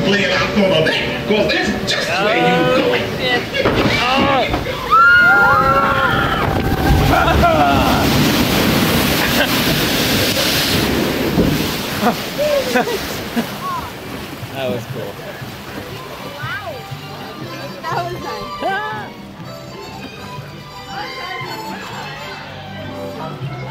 playing out for the day, because that's just where you going. That was cool. Wow. That was nice.